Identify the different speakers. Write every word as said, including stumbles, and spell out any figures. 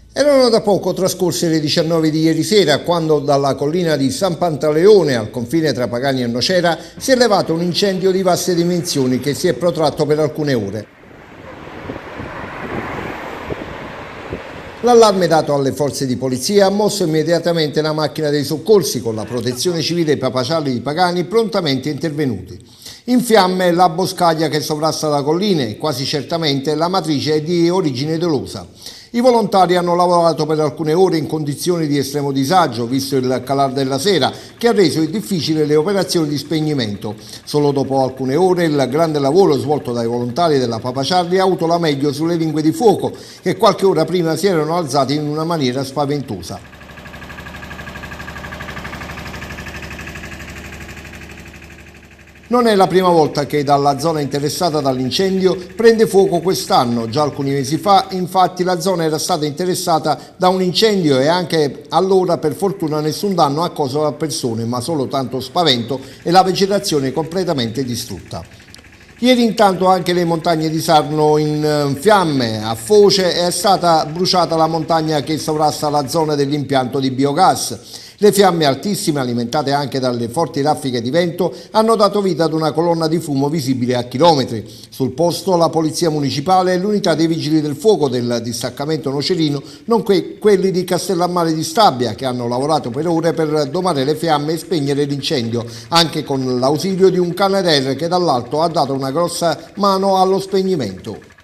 Speaker 1: Erano da poco trascorse le diciannove di ieri sera quando dalla collina di San Pantaleone, al confine tra Pagani e Nocera, si è levato un incendio di vaste dimensioni che si è protratto per alcune ore. L'allarme dato alle forze di polizia ha mosso immediatamente la macchina dei soccorsi con la protezione civile e i pappacialli di Pagani prontamente intervenuti. In fiamme la boscaglia che sovrasta la collina e quasi certamente la matrice è di origine dolosa. I volontari hanno lavorato per alcune ore in condizioni di estremo disagio, visto il calar della sera, che ha reso difficile le operazioni di spegnimento. Solo dopo alcune ore il grande lavoro svolto dai volontari della Papaciarli ha avuto la meglio sulle lingue di fuoco, che qualche ora prima si erano alzate in una maniera spaventosa. Non è la prima volta che dalla zona interessata dall'incendio prende fuoco quest'anno. Già alcuni mesi fa, infatti, la zona era stata interessata da un incendio e anche allora, per fortuna, nessun danno accaso a persone, ma solo tanto spavento e la vegetazione completamente distrutta. Ieri intanto anche le montagne di Sarno in fiamme. A Foce è stata bruciata la montagna che sovrasta la zona dell'impianto di biogas. Le fiamme altissime, alimentate anche dalle forti raffiche di vento, hanno dato vita ad una colonna di fumo visibile a chilometri. Sul posto la Polizia Municipale e l'unità dei Vigili del Fuoco del distaccamento nocerino, nonché quelli di Castellammare di Stabia, che hanno lavorato per ore per domare le fiamme e spegnere l'incendio, anche con l'ausilio di un Canadair che dall'alto ha dato una grossa mano allo spegnimento.